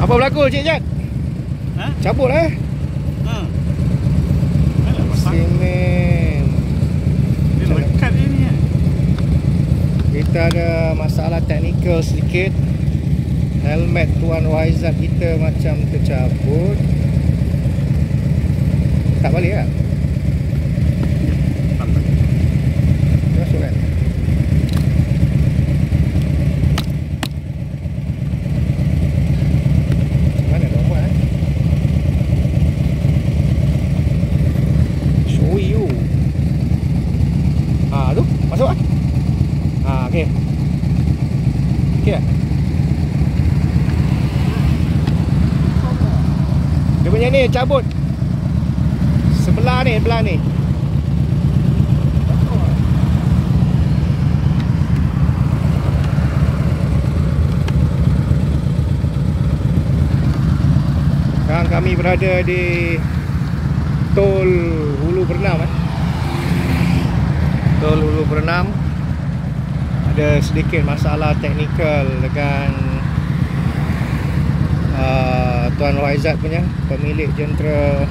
Apa berlaku Cik Jad? Ha? Cabut Alah, pasang. Simen. Dia lekat dia ni kan. Kita ada masalah teknikal sedikit. Helmet Tuan Waizat kita macam tercabut. Tak balik kan? Masuk kan? Mana nak buat eh? Show you. Tu masuk ah. Okey. Okey tak? Dia punya ni cabut. Sebelah ni, belah ni. Sekarang kami berada di Tol Hulu Bernam Tol Hulu Bernam. Ada sedikit masalah teknikal dengan Tuan Waizat punya, pemilik jentera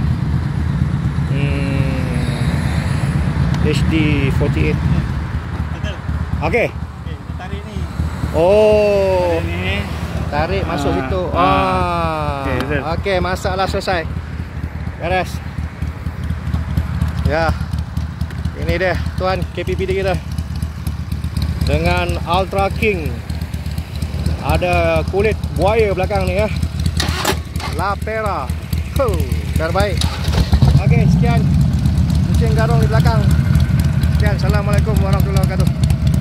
HD48. Betul. Okey. Okey, tarik ni. Oh, Tarik ni. tarik masuk situ. Okey, betul. Okey, masalah selesai. Beres. Ya. Ini dia Tuan KPPD kita. Dengan Ultra King. Ada kulit buaya belakang ni ya. Lapera. Terbaik. Okey, sekian. Mesin garung di belakang. Sekian. Assalamualaikum warahmatullahi wabarakatuh.